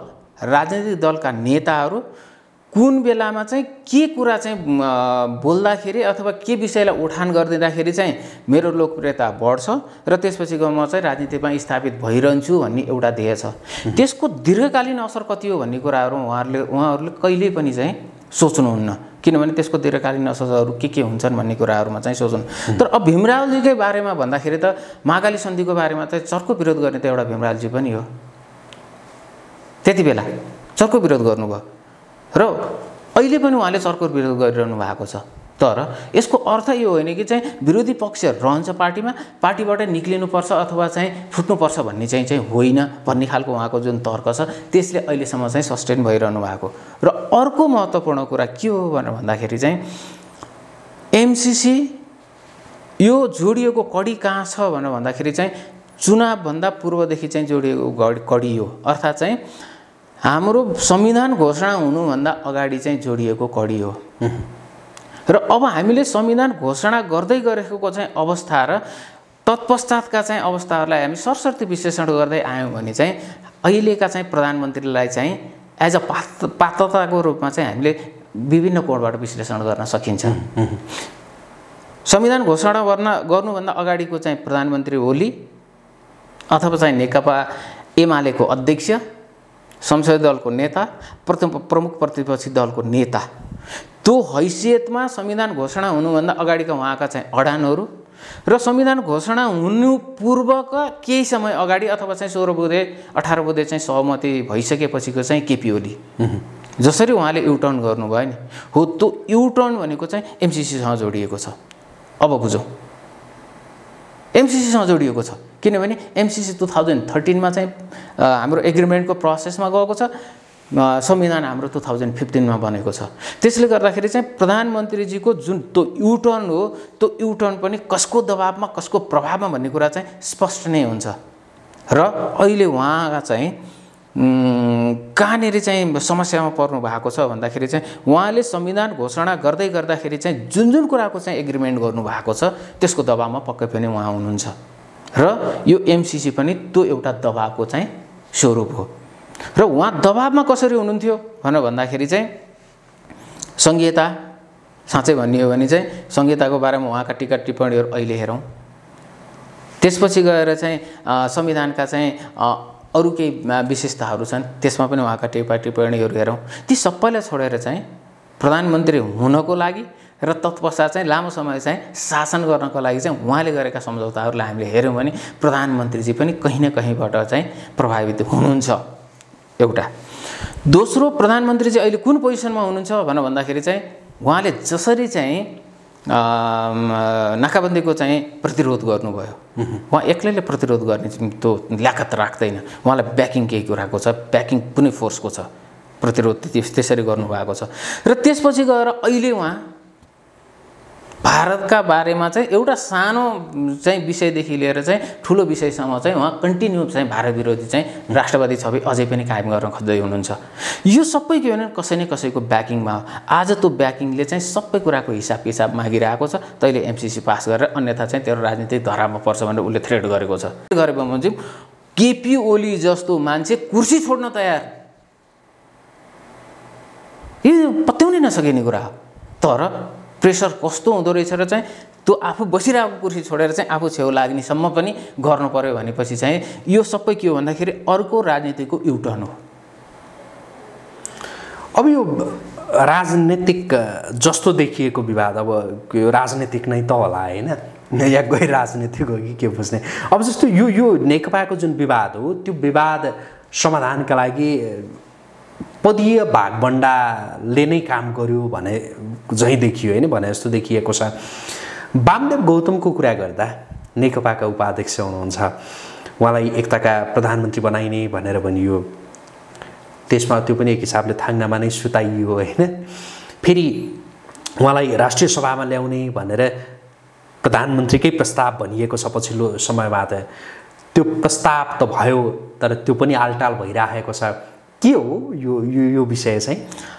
दलका नेताहरू कुन बेलामा चाहिँ के कुरा चाहिँ बोल्दाखेरि अथवा के विषयलाई उठान गरिदिँदाखेरि चाहिँ मेरो लोकप्रियता बढ्छ र त्यसपछि म चाहिँ राजनीतिमा स्थापित भइरहन्छु भन्ने एउटा ध्येय छ। त्यसको दीर्घकालीन असर कति हो भन्ने कुराहरू उहाँहरूले कहिल्यै पनि चाहिँ सोच्नुहुन्न, किनभने त्यसको दीर्घकालीन असरहरू के हुन्छन् भन्ने कुराहरूमा चाहिँ सोच्नु। तर अब भीम रावलजीकै बारेमा भन्दाखेरि त महाकाली सन्धिको बारेमा चाहिँ चर्को विरोध गर्ने त एउटा भीम रावलजी पनि हो। त्यति बेला चर्को विरोध गर्नुभयो र अहिले पनि उहाँले चर्को विरोध गरिरहनु भएको छ। तर यसको अर्थ यो होइन कि चाहिँ विरोधी पक्ष रहन्छ पार्टीबाट निक्लिनुपर्छ अथवा चाहिँ फुट्नुपर्छ भन्ने चाहिँ होइन भन्ने खालको उहाँको जुन तर्क छ त्यसले अहिलेसम्म चाहिँ सस्टेन भइरहनु भएको। र अर्को महत्त्वपूर्ण कुरा के हो भनेर भन्दाखेरि चाहिँ एमसिसी यो जोडिएको कडी कहाँ छ भनेर भन्दाखेरि चाहिँ चुनावभन्दा पूर्वदेखि चाहिँ जोडिएको कडी हो। अर्थात् चाहिँ हाम्रो संविधान घोषणा हुनुभन्दा अगाडि चाहिँ जोडिएको कडी हो। र अब हामीले संविधान घोषणा गर्दै गरेको चाहिँ अवस्था र तत्पश्चातका चाहिँ अवस्थाहरूलाई हामी सरसर्ती विश्लेषण गर्दै आयौँ भने चाहिँ अहिलेका चाहिँ प्रधानमन्त्रीलाई चाहिँ एज अ पात्रताको रूपमा चाहिँ हामीले विभिन्न कोणबाट विश्लेषण गर्न सकिन्छ। संविधान घोषणा गर्नुभन्दा अगाडिको चाहिँ प्रधानमन्त्री ओली अथवा चाहिँ नेकपा एमालेको अध्यक्ष, संसदीय दलको नेता, प्रमुख प्रतिपक्षी दलको नेता, त्यो हैसियतमा संविधान घोषणा हुनुभन्दा अगाडिका उहाँका चाहिँ अडानहरू र संविधान घोषणा हुनु पूर्वका केही समय अगाडि अथवा चाहिँ 16 बुँदे 18 बुँदे चाहिँ सहमति भइसकेपछिको चाहिँ केपी ओली जसरी उहाँले युटर्न गर्नुभयो नि हो, त्यो युटर्न भनेको चाहिँ एमसिसीसँग जोडिएको छ। अब बुझौँ, एमसिसीसँग जोडिएको छ किनभने एमसिसी 2013मा चाहिँ हाम्रो एग्रिमेन्टको प्रोसेसमा गएको छ, संविधान हाम्रो 2015मा बनेको छ। त्यसले गर्दाखेरि चाहिँ प्रधानमन्त्रीजीको जुन त्यो युटर्न हो त्यो युटर्न पनि कसको दबावमा कसको प्रभावमा भन्ने कुरा चाहिँ स्पष्ट नै हुन्छ। र अहिले उहाँका चाहिँ कहाँनिर चाहिँ समस्यामा पर्नु भएको छ भन्दाखेरि चाहिँ उहाँले संविधान घोषणा गर्दै गर्दाखेरि चाहिँ जुन कुराको चाहिँ एग्रिमेन्ट गर्नुभएको छ त्यसको दबावमा पक्कै पनि उहाँ हुनुहुन्छ र यो एमसिसी पनि त्यो एउटा दबावको चाहिँ स्वरूप हो। र उहाँ दबावमा कसरी हुनुहुन्थ्यो भनेर भन्दाखेरि चाहिँ संहिता, साँच्चै भन्ने हो भने चाहिँ संहिताको बारेमा उहाँका टीका टिप्पणीहरू अहिले हेरौँ। त्यसपछि गएर चाहिँ संविधानका चाहिँ अरू केही विशेषताहरू छन् त्यसमा पनि उहाँका टीका टिप्पणीहरू हेरौँ। ती सबैलाई छोडेर चाहिँ प्रधानमन्त्री हुनको लागि र तत्पश्चात चाहिँ लामो समय चाहिँ शासन गर्नको लागि चाहिँ उहाँले गरेका सम्झौताहरूलाई हामीले हेऱ्यौँ भने प्रधानमन्त्रीजी पनि कहीँ न कहीँबाट चाहिँ प्रभावित हुनुहुन्छ। एउटा दोस्रो, प्रधानमन्त्री चाहिँ अहिले कुन पोजिसनमा हुनुहुन्छ भनेर भन्दाखेरि चाहिँ उहाँले जसरी चाहिँ नाकाबन्दीको चाहिँ प्रतिरोध गर्नुभयो। उहाँ एक्लैले प्रतिरोध गर्ने त्यो ल्याकत राख्दैन। उहाँलाई ब्याकिङ केही कुराको छ, ब्याकिङ कुनै फोर्सको छ, प्रतिरोध त्यसरी गर्नुभएको छ। र त्यसपछि गएर अहिले उहाँ भारतका बारेमा चाहिँ एउटा सानो चाहिँ विषयदेखि लिएर चाहिँ ठुलो विषयसम्म चाहिँ उहाँ कन्टिन्यू चाहिँ भारत विरोधी चाहिँ राष्ट्रवादी छवि अझै पनि कायम गर्न खोज्दै हुनुहुन्छ। यो सबै के भने कसै न कसैको ब्याकिङमा हो। आज त्यो ब्याकिङले चाहिँ सबै कुराको हिसाब किताब मागिरहेको छ। तैँले एमसिसी पास गरेर अन्यथा चाहिँ तेरो राजनीतिक धरामा पर्छ भनेर उसले थ्रेट गरेको छ। गरेको भने केपी ओली जस्तो मान्छे कुर्सी छोड्न तयार, यो पत्याउनै नसकिने कुरा हो। तर प्रेसर कस्तो हुँदो रहेछ र चाहिँ त्यो आफू बसिरहेको कुर्सी छोडेर चाहिँ आफू छेउ लाग्नेसम्म पनि गर्नु पर्यो भनेपछि चाहिँ यो सबै के हो भन्दाखेरि अर्को राजनीतिको युटर्न हो। अब यो राजनीतिक जस्तो देखिएको विवाद, अब यो राजनीतिक नै त होला होइन, या गैर राजनीतिक हो कि के बुझ्ने। अब जस्तो यो नेकपाको जुन विवाद हो त्यो विवाद समाधानका लागि पदीय भागभण्डाले नै काम गर्यो भने झैँ देखियो होइन, भने जस्तो देखिएको छ। वामदेव गौतमको कुरा गर्दा नेकपाका उपाध्यक्ष हुनुहुन्छ, उहाँलाई एकताका प्रधानमन्त्री बनाइने भनेर भनियो। त्यसमा त्यो पनि एक हिसाबले थाङ्नामा नै सुताइयो होइन। फेरि उहाँलाई राष्ट्रिय सभामा ल्याउने भनेर प्रधानमन्त्रीकै प्रस्ताव भनिएको छ पछिल्लो समयमा। त त्यो प्रस्ताव त भयो तर त्यो पनि आलटाल भइरहेको छ। के हो यो विषय चाहिँ?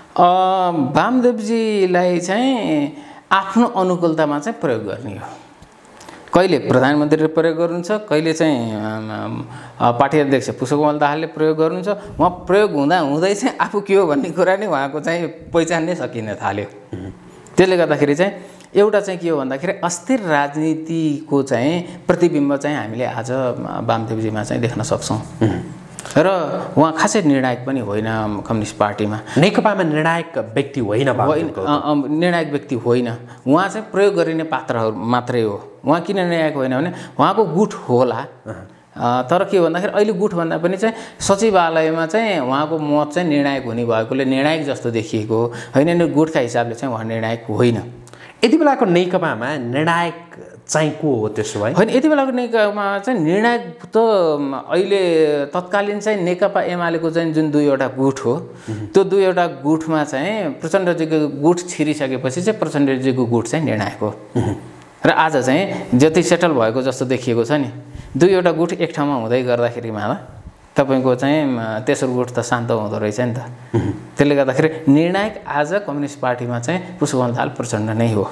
वामदेवजीलाई चाहिँ आफ्नो अनुकूलतामा चाहिँ प्रयोग गर्ने हो। कहिले प्रधानमन्त्रीले प्रयोग गर्नुहुन्छ, कहिले चाहिँ पार्टी अध्यक्ष पुष्पकमल दाहालले प्रयोग गर्नुहुन्छ। उहाँ प्रयोग हुँदा हुँदै चाहिँ आफू के हो भन्ने कुरा नै उहाँको चाहिँ पहिचान नै सकिन थाल्यो। त्यसले गर्दाखेरि चाहिँ एउटा चाहिँ के हो भन्दाखेरि अस्थिर राजनीतिको चाहिँ प्रतिबिम्ब चाहिँ हामीले आज वामदेवजीमा चाहिँ देख्न सक्छौँ। र उहाँ खासै निर्णायक पनि होइन कम्युनिस्ट पार्टीमा। नेकपामा निर्णायक व्यक्ति होइन, निर्णायक व्यक्ति होइन। उहाँ चाहिँ प्रयोग गरिने पात्रहरू मात्रै हो। उहाँ किन निर्णायक होइन भने उहाँको गुट होला, तर के भन्दाखेरि अहिले गुट भन्दा पनि चाहिँ सचिवालयमा चाहिँ उहाँको मत चाहिँ निर्णायक हुने भएकोले निर्णायक जस्तो देखिएको होइन। गुटका हिसाबले चाहिँ उहाँ निर्णायक होइन। यति बेलाको नेकपामा निर्णायक चाहिँ को हो त्यसो भए? होइन, यति बेलाको नेकपामा चाहिँ निर्णायक त अहिले तत्कालीन चाहिँ नेकपा एमालेको चाहिँ जुन दुईवटा गुट हो, त्यो दुईवटा गुटमा चाहिँ प्रचण्डजीको गुट छिरिसकेपछि चाहिँ प्रचण्डजीको गुट चाहिँ निर्णायक हो। र आज चाहिँ जति सेटल भएको जस्तो देखिएको छ नि, दुईवटा गुट एक ठाउँमा हुँदै गर्दाखेरिमा तपाईँको चाहिँ तेस्रो गुट त शान्त हुँदो रहेछ नि त। त्यसले गर्दाखेरि निर्णायक आज कम्युनिस्ट पार्टीमा चाहिँ पुष्पकमल दाहाल प्रचण्ड नै हो।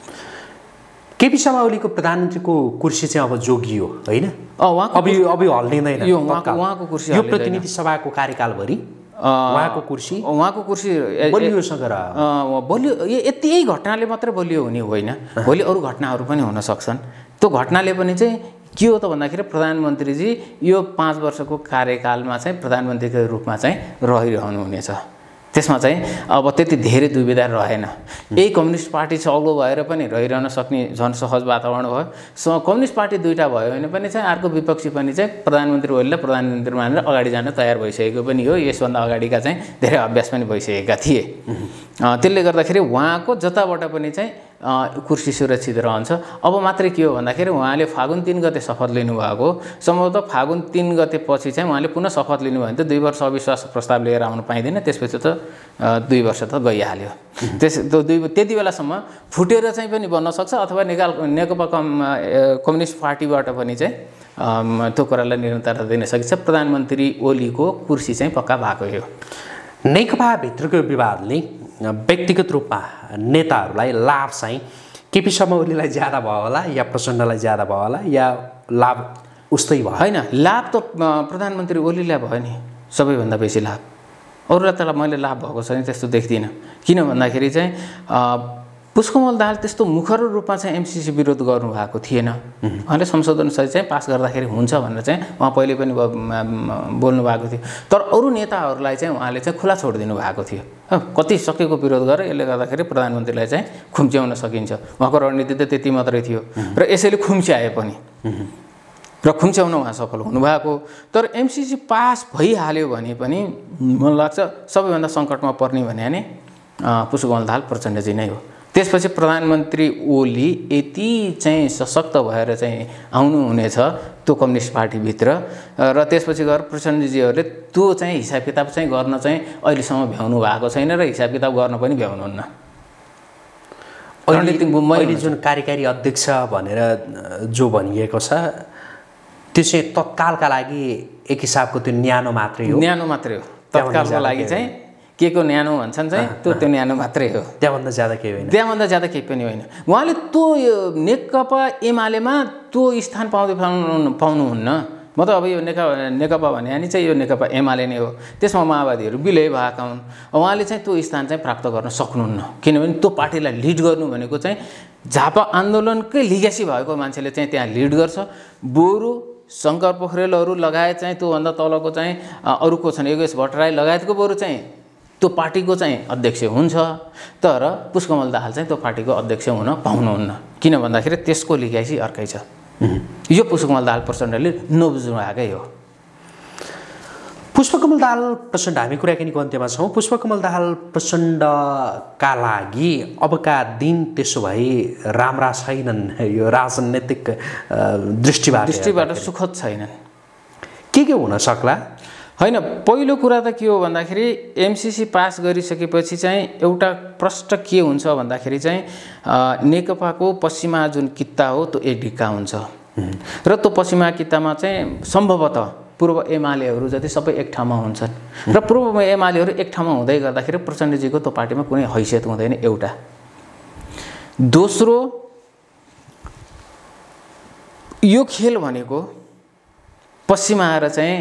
केपी शर्मा ओलीको प्रधानमन्त्रीको कुर्सी चाहिँ अब जोगियो होइन, अब हल्लिँदैन यो उहाँको कुर्सी। यो प्रतिनिधि सभाको कार्यकालभरि उहाँको कुर्सी बलियोसँग बलियो। यही घटनाले मात्रै बलियो हुने होइन, भोलि अरू घटनाहरू पनि हुन सक्छन्। त्यो घटनाले पनि चाहिँ के हो त भन्दाखेरि प्रधानमन्त्रीजी यो 5 वर्षको कार्यकालमा चाहिँ प्रधानमन्त्रीको रूपमा चाहिँ रहिरहनु हुनेछ। त्यसमा चाहिँ अब त्यति धेरै दुविधा रहेन। यही कम्युनिस्ट पार्टी चौलो भएर पनि रहिरहन सक्ने झन् सहज वातावरण भयो। कम्युनिस्ट पार्टी दुईवटा भयो भने पनि चाहिँ अर्को विपक्षी पनि चाहिँ प्रधानमन्त्री ओलीलाई प्रधानमन्त्री मानेर अगाडि जान तयार भइसकेको पनि हो। यसभन्दा अगाडिका चाहिँ धेरै अभ्यास पनि भइसकेका थिए। त्यसले गर्दाखेरि उहाँको जताबाट पनि चाहिँ कुर्सी सुरक्षित रहन्छ। अब मात्रै के हो भन्दाखेरि उहाँले फागुन 3 गते शपथ लिनुभएको, सम्भवतः फागुन 3 गते पछि चाहिँ उहाँले पुनः शपथ लिनुभयो भने त 2 वर्ष अविश्वास प्रस्ताव लिएर आउनु पाइँदैन। त्यसपछि त 2 वर्ष त गइहाल्यो। त्यति बेलासम्म फुटेर चाहिँ पनि बन्न सक्छ अथवा नेकपा कम्युनिस्ट पार्टीबाट पनि चाहिँ त्यो कुरालाई निरन्तरता दिन सकिन्छ। प्रधानमन्त्री ओलीको कुर्सी चाहिँ पक्का भएको हो। नेकपाभित्रको विवादले व्यक्तिगत रूपमा नेताहरूलाई लाभ चाहिँ केपी शर्मा ओलीलाई ज्यादा भयो होला या प्रचण्डलाई ज्यादा भयो होला या लाभ उस्तै भयो? होइन, लाभ त प्रधानमन्त्री ओलीलाई भयो नि सबैभन्दा बेसी लाभ। अरूलाई त मैले लाभ भएको छैन त्यस्तो देख्दिनँ। किन भन्दाखेरि चाहिँ पुष्पकमल दाहाल त्यस्तो मुखर रूपमा चाहिँ एमसिसी विरोध गर्नुभएको थिएन। उहाँले संशोधन सहित चाहिँ पास गर्दाखेरि हुन्छ भनेर चाहिँ उहाँ पहिले पनि बोल्नु भएको थियो। तर अरू नेताहरूलाई चाहिँ उहाँले चाहिँ खुला छोडिदिनु भएको थियो। कति सकेको विरोध गरेर यसले गर्दाखेरि प्रधानमन्त्रीलाई चाहिँ खुम्च्याउन सकिन्छ। उहाँको रणनीति त त्यति मात्रै थियो र यसैले खुम्च्याए पनि र खुम्च्याउन उहाँ सफल हुनुभएको। तर एमसिसी पास भइहाल्यो भने पनि मलाई लाग्छ सबैभन्दा सङ्कटमा पर्ने भने पुष्पकमल दाहाल प्रचण्डजी नै हो। त्यसपछि प्रधानमन्त्री ओली यति चाहिँ सशक्त भएर चाहिँ आउनुहुनेछ त्यो कम्युनिस्ट पार्टीभित्र र त्यसपछि गएर प्रचण्डजीहरूले त्यो चाहिँ हिसाब किताब चाहिँ गर्न चाहिँ अहिलेसम्म भ्याउनु भएको छैन र हिसाब किताब गर्न पनि भ्याउनुहुन्न। अहिले जुन कार्यकारी अध्यक्ष भनेर जो भनिएको छ त्यो चाहिँ तत्कालका लागि एक हिसाबको त्यो न्यानो मात्रै हो। न्यानो मात्रै हो तत्कालको लागि चाहिँ के को न्यानो भन्छन् चाहिँ त्यो न्यानो मात्रै हो। त्यहाँभन्दा ज्यादा केही होइन। त्यहाँभन्दा ज्यादा केही पनि होइन। उहाँले त्यो नेकपा एमालेमा त्यो स्थान पाउनुहुन्न। म त अब यो नेकपा भने अनि चाहिँ यो नेकपा एमाले नै हो। त्यसमा माओवादीहरू विलय भएका हुन्। उहाँले चाहिँ त्यो स्थान चाहिँ प्राप्त गर्न सक्नुहुन्न किनभने त्यो पार्टीलाई लिड गर्नु भनेको चाहिँ झापा आन्दोलनकै लिगेसी भएको मान्छेले चाहिँ त्यहाँ लिड गर्छ। बरु शङ्कर पोखरेलहरू लगायत चाहिँ त्योभन्दा तलको चाहिँ अरू को छन् योगेश भट्टराई लगायतको बरु चाहिँ त्यो पार्टीको चाहिँ अध्यक्ष हुन्छ तर पुष्पकमल दाहाल चाहिँ त्यो पार्टीको अध्यक्ष हुन पाउनुहुन्न किन भन्दाखेरि त्यसको लिगेसी अर्कै छ। यो पुष्पकमल दाहाल प्रचण्डले नबुझ्नु भएकै हो। पुष्पकमल दाहाल प्रचण्ड हामी कुराकानीको अन्त्यमा छौँ। पुष्पकमल दाहाल प्रचण्डका लागि अबका दिन त्यसो भए राम्रा छैनन् यो राजनैतिक दृष्टिबाट सुखद छैनन्। के हुन सक्ला? होइन पहिलो कुरा त के हो भन्दाखेरि एमसीसी पास गरिसकेपछि चाहिँ एउटा प्रश्न के हुन्छ भन्दाखेरि चाहिँ नेकपाको पश्चिमा जुन किता हो त्यो एक ढिक्का हुन्छ र त्यो पश्चिमा कितामा चाहिँ सम्भवतः पूर्व एमालेहरू जति सबै एक ठाउँमा हुन्छन् र पूर्व एमालेहरू एक ठाउँमा हुँदै गर्दाखेरि प्रचण्डजीको त्यो पार्टीमा कुनै हैसियत हुँदैन एउटा। दोस्रो यो खेल भनेको पश्चिमा आएर चाहिँ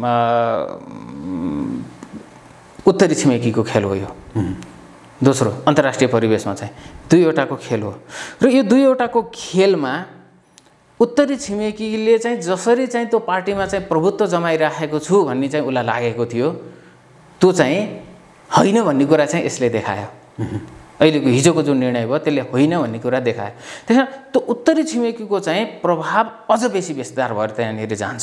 उत्तरी छिमेकीको खेल हो यो। दोस्रो अन्तर्राष्ट्रिय परिवेशमा चाहिँ दुईवटाको खेल हो र यो दुईवटाको खेलमा उत्तरी छिमेकीले चाहिँ जसरी चाहिँ त्यो पार्टीमा चाहिँ प्रभुत्व जमाइराखेको छु भन्ने चाहिँ उसलाई लागेको थियो त्यो चाहिँ होइन भन्ने कुरा चाहिँ यसले देखायो। अहिलेको हिजोको जुन निर्णय भयो त्यसले होइन भन्ने कुरा देखायो। त्यसमा त्यो उत्तरी छिमेकीको चाहिँ प्रभाव अझ बेसी विस्तार भएर त्यहाँनिर जान्छ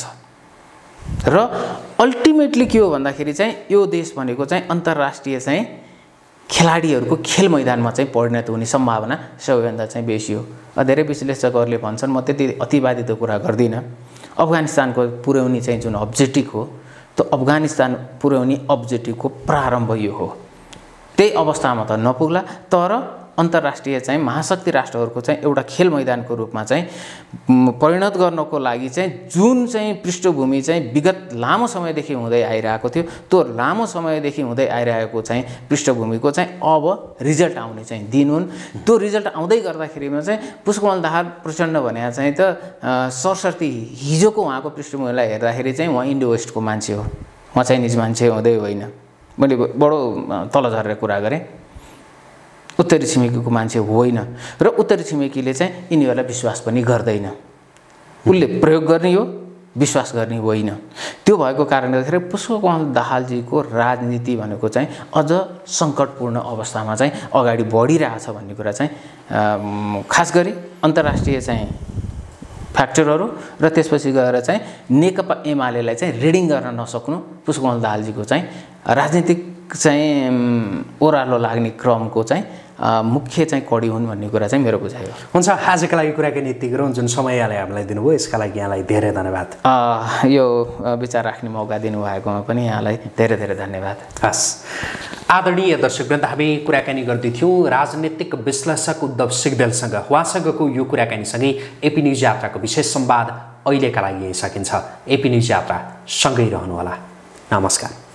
र अल्टिमेटली के हो भन्दाखेरि चाहिँ यो देश भनेको चाहिँ अन्तर्राष्ट्रिय चाहिँ खेलाडीहरूको खेल मैदानमा चाहिँ परिणत हुने सम्भावना सबैभन्दा चाहिँ बेसी हो। धेरै विश्लेषकहरूले भन्छन् म त्यति अतिवादी त कुरा गर्दिनँ। अफगानिस्तानको पुर्याउने चाहिँ जुन अब्जेक्टिभ हो त्यो अफगानिस्तान पुर्याउने अब्जेक्टिभको प्रारम्भ यो हो। त्यही अवस्थामा त नपुग्ला तर अन्तर्राष्ट्रिय चाहिँ महाशक्ति राष्ट्रहरूको चाहिँ एउटा खेल मैदानको रूपमा चाहिँ परिणत गर्नको लागि चाहिँ जुन चाहिँ पृष्ठभूमि चाहिँ विगत लामो समयदेखि हुँदै आइरहेको थियो त्यो लामो समयदेखि हुँदै आइरहेको चाहिँ पृष्ठभूमिको चाहिँ अब रिजल्ट आउने चाहिँ दिन हुन्। त्यो रिजल्ट आउँदै गर्दाखेरिमा चाहिँ पुष्पकमल दाहाल प्रचण्ड भने चाहिँ त सरसर्ती हिजोको उहाँको पृष्ठभूमिलाई हेर्दाखेरि चाहिँ उहाँ इन्डो वेस्टको मान्छे हो। उहाँ चाइनिज मान्छे हुँदै होइन। मैले बडो तल झरेर कुरा गरेँ। उत्तरी छिमेकीको मान्छे होइन र उत्तरी छिमेकीले चाहिँ यिनीहरूलाई विश्वास पनि गर्दैन। उसले प्रयोग गर्ने हो विश्वास गर्ने होइन। त्यो भएको कारणले गर्दाखेरि पुष्पकमल दाहालजीको राजनीति भनेको चाहिँ अझ सङ्कटपूर्ण अवस्थामा चाहिँ अगाडि बढिरहेछ भन्ने कुरा चाहिँ खास गरी अन्तर्राष्ट्रिय चाहिँ फ्याक्टरहरू र त्यसपछि गएर चाहिँ नेकपा एमालेलाई चाहिँ रिडिङ गर्न नसक्नु पुष्पकमल दाहालजीको चाहिँ राजनीतिक चाहिँ ओह्रालो लाग्ने क्रमको चाहिँ मुख्य चाहिँ कडी हुन् भन्ने कुरा चाहिँ मेरो बुझाइ हो। हुन्छ आजका लागि कुराकानी यति गरौँ। जुन समय यहाँले हामीलाई दिनुभयो यसका लागि यहाँलाई धेरै धन्यवाद। यो विचार राख्ने मौका दिनुभएकोमा पनि यहाँलाई धेरै धेरै धन्यवाद। हस् आदरणीय दर्शकवृन्द हामी कुराकानी गर्दै थियौँ राजनीतिक विश्लेषक उद्धव सिग्देलसँग। उहाँसँगको यो कुराकानीसँगै एपी न्युज यात्राको विशेष संवाद अहिलेका लागि यही सकिन्छ। एपी न्युज यात्रा सँगै रहनुहोला। नमस्कार।